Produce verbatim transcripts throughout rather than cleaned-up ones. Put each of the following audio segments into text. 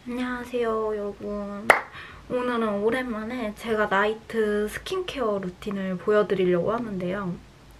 안녕하세요, 여러분. 오늘은 오랜만에 제가 나이트 스킨케어 루틴을 보여드리려고 하는데요.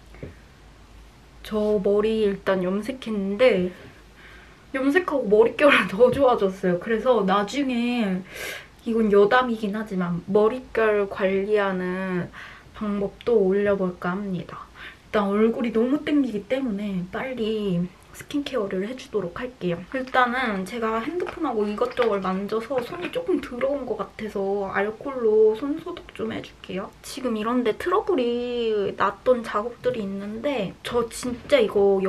저 머리 일단 염색했는데 염색하고 머릿결은 더 좋아졌어요. 그래서 나중에 이건 여담이긴 하지만 머릿결 관리하는 방법도 올려볼까 합니다. 일단 얼굴이 너무 땡기기 때문에 빨리 스킨케어를 해주도록 할게요. 일단은 제가 핸드폰하고 이것저것 만져서 손이 조금 더러운 것 같아서 알콜로 손 소독 좀 해줄게요. 지금 이런데 트러블이 났던 작업들이 있는데 저 진짜 이거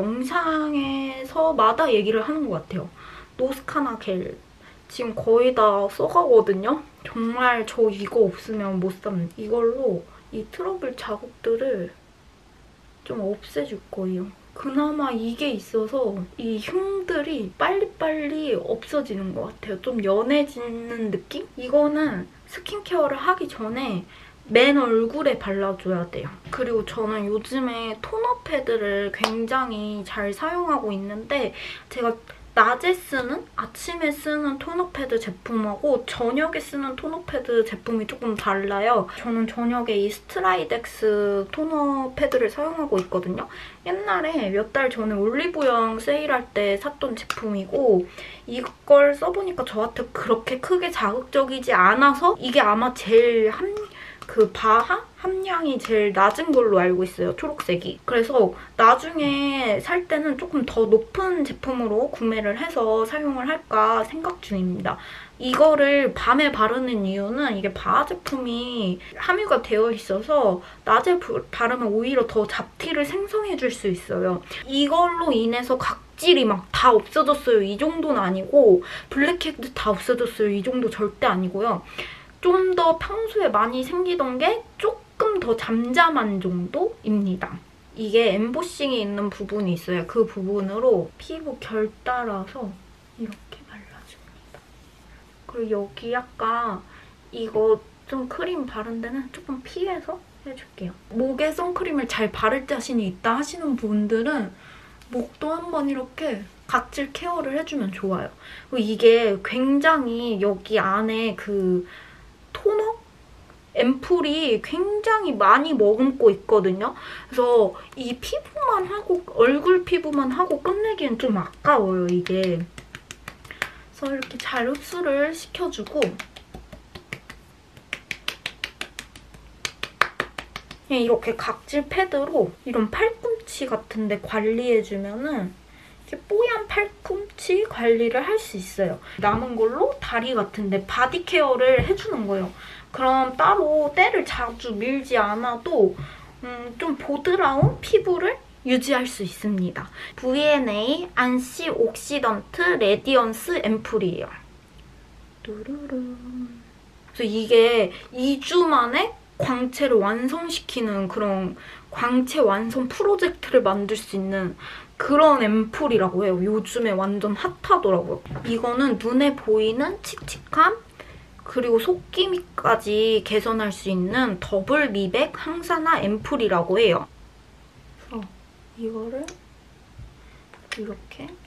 영상에서마다 얘기를 하는 것 같아요. 노스카나 겔 지금 거의 다 써가거든요. 정말 저 이거 없으면 못 삽니다. 이걸로 이 트러블 작업들을 좀 없애줄 거예요. 그나마 이게 있어서 이 흉들이 빨리빨리 없어지는 것 같아요. 좀 연해지는 느낌? 이거는 스킨케어를 하기 전에 맨 얼굴에 발라줘야 돼요. 그리고 저는 요즘에 토너 패드를 굉장히 잘 사용하고 있는데 제가 낮에 쓰는, 아침에 쓰는 토너 패드 제품하고 저녁에 쓰는 토너 패드 제품이 조금 달라요. 저는 저녁에 이 스트라이덱스 토너 패드를 사용하고 있거든요. 옛날에 몇 달 전에 올리브영 세일할 때 샀던 제품이고 이걸 써보니까 저한테 그렇게 크게 자극적이지 않아서 이게 아마 제일 함, 그 바하? 함량이 제일 낮은 걸로 알고 있어요, 초록색이. 그래서 나중에 살 때는 조금 더 높은 제품으로 구매를 해서 사용을 할까 생각 중입니다. 이거를 밤에 바르는 이유는 이게 바하 제품이 함유가 되어 있어서 낮에 바르면 오히려 더 잡티를 생성해줄 수 있어요. 이걸로 인해서 각질이 막 다 없어졌어요, 이 정도는 아니고 블랙헤드 다 없어졌어요, 이 정도 절대 아니고요. 좀 더 평소에 많이 생기던 게 조금 더 잠잠한 정도입니다. 이게 엠보싱이 있는 부분이 있어요. 그 부분으로 피부 결 따라서 이렇게 발라줍니다. 그리고 여기 약간 이거 좀 크림 바른 데는 조금 피해서 해줄게요. 목에 선크림을 잘 바를 자신이 있다 하시는 분들은 목도 한번 이렇게 각질 케어를 해주면 좋아요. 그리고 이게 굉장히 여기 안에 그 토너? 앰플이 굉장히 많이 머금고 있거든요. 그래서 이 피부만 하고, 얼굴 피부만 하고 끝내기엔 좀 아까워요, 이게. 그래서 이렇게 잘 흡수를 시켜주고 그냥 이렇게 각질 패드로 이런 팔꿈치 같은 데 관리해주면은 이렇게 뽀얀 팔꿈치 관리를 할 수 있어요. 남은 걸로 다리 같은 데 바디 케어를 해주는 거예요. 그럼 따로 때를 자주 밀지 않아도 음, 좀 보드라운 피부를 유지할 수 있습니다. 브이엔에이 안시 옥시던트 레디언스 앰플이에요. 뚜루루. 그래서 이게 이 주 만에 광채를 완성시키는 그런 광채 완성 프로젝트를 만들 수 있는 그런 앰플이라고 해요. 요즘에 완전 핫하더라고요. 이거는 눈에 보이는 칙칙함 그리고 속기미까지 개선할 수 있는 더블 미백 항산화 앰플이라고 해요. 그래서 이거를 이렇게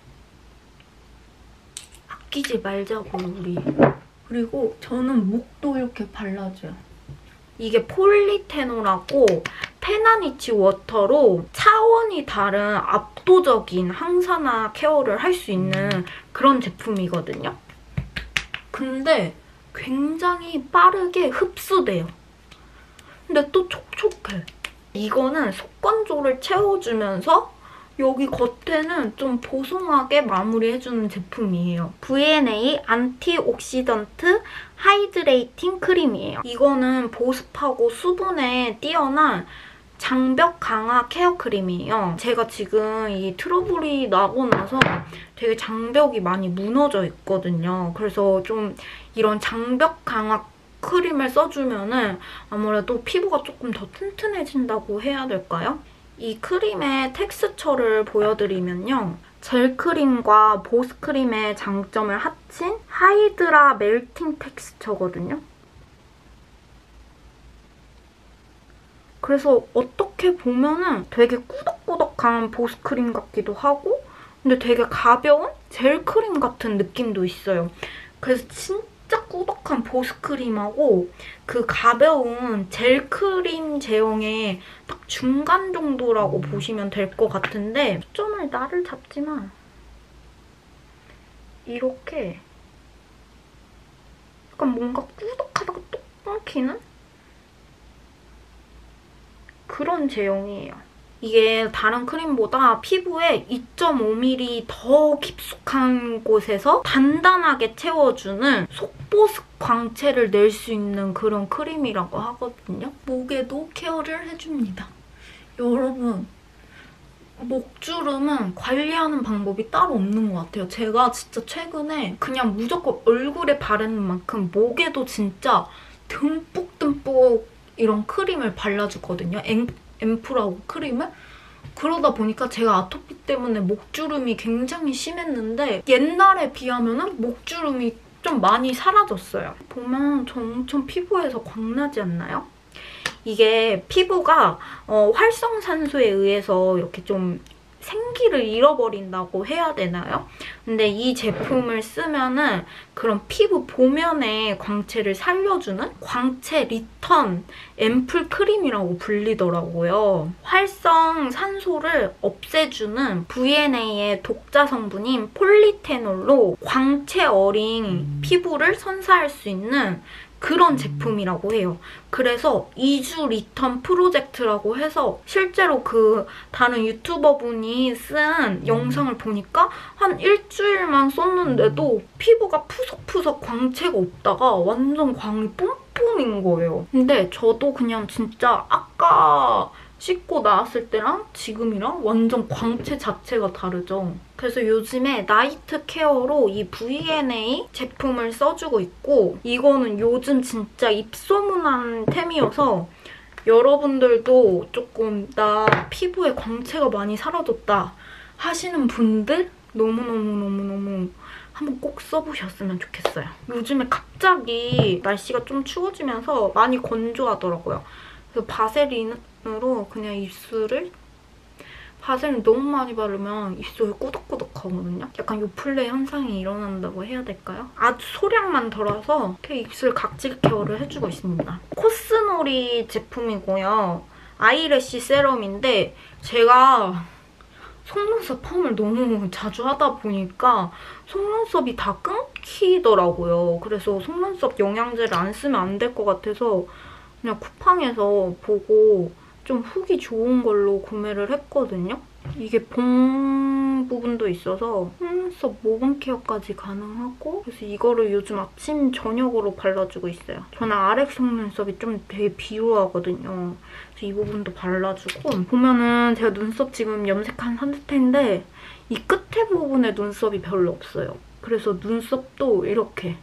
아끼지 말자고 우리. 그리고 저는 목도 이렇게 발라줘요. 이게 폴리테놀하고 페나니치 워터로 차원이 다른 압도적인 항산화 케어를 할 수 있는 그런 제품이거든요. 근데 굉장히 빠르게 흡수돼요. 근데 또 촉촉해. 이거는 속건조를 채워주면서 여기 겉에는 좀 보송하게 마무리해주는 제품이에요. 브이엔에이 안티옥시던트 하이드레이팅 크림이에요. 이거는 보습하고 수분에 뛰어난 장벽 강화 케어 크림이에요. 제가 지금 이 트러블이 나고 나서 되게 장벽이 많이 무너져 있거든요. 그래서 좀 이런 장벽 강화 크림을 써주면은 아무래도 피부가 조금 더 튼튼해진다고 해야 될까요? 이 크림의 텍스처를 보여드리면요. 젤크림과 보습크림의 장점을 합친 하이드라 멜팅 텍스처거든요. 그래서 어떻게 보면은 되게 꾸덕꾸덕한 보습크림 같기도 하고 근데 되게 가벼운 젤크림 같은 느낌도 있어요. 그래서 진짜 꾸덕한 보습크림하고 그 가벼운 젤크림 제형의 딱 중간 정도라고 보시면 될 것 같은데 초점을 나를 잡지마. 이렇게 약간 뭔가 꾸덕하다가 뚝 끊기는 그런 제형이에요. 이게 다른 크림보다 피부에 이 점 오 밀리미터 더 깊숙한 곳에서 단단하게 채워주는 속보습 광채를 낼 수 있는 그런 크림이라고 하거든요. 목에도 케어를 해줍니다. 여러분, 목주름은 관리하는 방법이 따로 없는 것 같아요. 제가 진짜 최근에 그냥 무조건 얼굴에 바르는 만큼 목에도 진짜 듬뿍듬뿍 이런 크림을 발라주거든요. 엠, 앰플하고 크림을. 그러다 보니까 제가 아토피 때문에 목주름이 굉장히 심했는데 옛날에 비하면 목주름이 좀 많이 사라졌어요. 보면 저 엄청 피부에서 광나지 않나요? 이게 피부가 어, 활성산소에 의해서 이렇게 좀 생기를 잃어버린다고 해야 되나요? 근데 이 제품을 쓰면은 그런 피부 보면의 광채를 살려주는 광채 리턴 앰플 크림이라고 불리더라고요. 활성산소를 없애주는 브이엔에이의 독자 성분인 폴리테놀로 광채 어린 피부를 선사할 수 있는 그런 제품이라고 해요. 그래서 이 주 리턴 프로젝트라고 해서 실제로 그 다른 유튜버분이 쓴 영상을 보니까 한 일주일만 썼는데도 피부가 푸석푸석 광채가 없다가 완전 광이 뿜뿜인 거예요. 근데 저도 그냥 진짜 아까 씻고 나왔을 때랑 지금이랑 완전 광채 자체가 다르죠. 그래서 요즘에 나이트 케어로 이 브이엔에이 제품을 써주고 있고 이거는 요즘 진짜 입소문한 템이어서 여러분들도 조금 나 피부에 광채가 많이 사라졌다 하시는 분들 너무너무너무너무 한번 꼭 써보셨으면 좋겠어요. 요즘에 갑자기 날씨가 좀 추워지면서 많이 건조하더라고요. 그래서 바세린으로 그냥 입술을 바세린 너무 많이 바르면 입술이 꾸덕꾸덕하거든요. 약간 요플레 현상이 일어난다고 해야 될까요? 아주 소량만 덜어서 이렇게 입술 각질 케어를 해주고 있습니다. 코스놀이 제품이고요. 아이래쉬 세럼인데 제가 속눈썹 펌을 너무 자주 하다 보니까 속눈썹이 다 끊기더라고요. 그래서 속눈썹 영양제를 안 쓰면 안 될 것 같아서 그냥 쿠팡에서 보고 좀 후기 좋은 걸로 구매를 했거든요. 이게 봉 부분도 있어서 속눈썹 모공 케어까지 가능하고 그래서 이거를 요즘 아침, 저녁으로 발라주고 있어요. 저는 아래 속눈썹이 좀 되게 비루하거든요. 그래서 이 부분도 발라주고 보면은 제가 눈썹 지금 염색한 상태인데 이 끝에 부분에 눈썹이 별로 없어요. 그래서 눈썹도 이렇게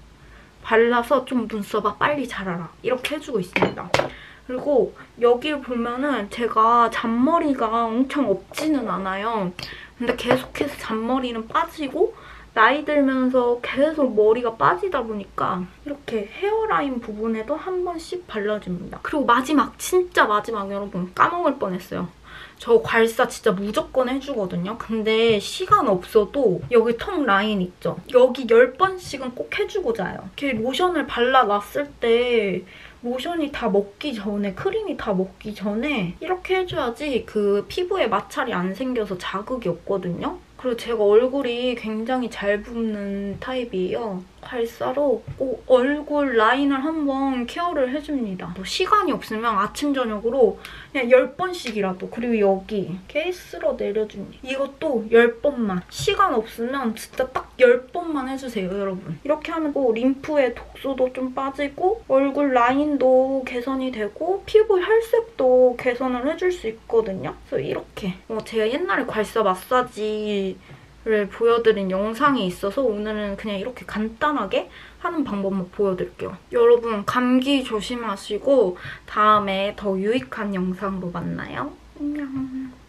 발라서 좀 눈썹아 빨리 자라라 이렇게 해주고 있습니다. 그리고 여기를 보면은 제가 잔머리가 엄청 없지는 않아요. 근데 계속해서 잔머리는 빠지고 나이 들면서 계속 머리가 빠지다 보니까 이렇게 헤어라인 부분에도 한 번씩 발라줍니다. 그리고 마지막, 진짜 마지막 여러분 까먹을 뻔했어요. 저 괄사 진짜 무조건 해주거든요. 근데 시간 없어도 여기 턱 라인 있죠? 여기 열 번씩은 꼭 해주고 자요. 이렇게 로션을 발라놨을 때 로션이 다 먹기 전에, 크림이 다 먹기 전에 이렇게 해줘야지 그 피부에 마찰이 안 생겨서 자극이 없거든요. 그리고 제가 얼굴이 굉장히 잘 붓는 타입이에요. 괄사로 꼭 얼굴 라인을 한번 케어를 해줍니다. 뭐 시간이 없으면 아침, 저녁으로 그냥 열 번씩이라도. 그리고 여기 케이스로 내려줍니다. 이것도 열 번만. 시간 없으면 진짜 딱 열 번만 해주세요, 여러분. 이렇게 하면 또 림프의 독소도 좀 빠지고 얼굴 라인도 개선이 되고 피부 혈색도 개선을 해줄 수 있거든요. 그래서 이렇게. 어, 제가 옛날에 괄사 마사지 를 보여드린 영상이 있어서 오늘은 그냥 이렇게 간단하게 하는 방법만 보여드릴게요. 여러분 감기 조심하시고 다음에 더 유익한 영상으로 만나요. 안녕.